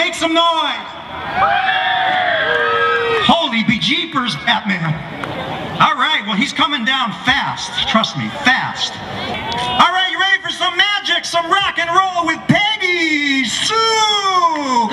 Make some noise. Holy bejeepers, Batman. All right, well, he's coming down fast. Trust me, fast. All right, you ready for some magic, some rock and roll with Peggy Sue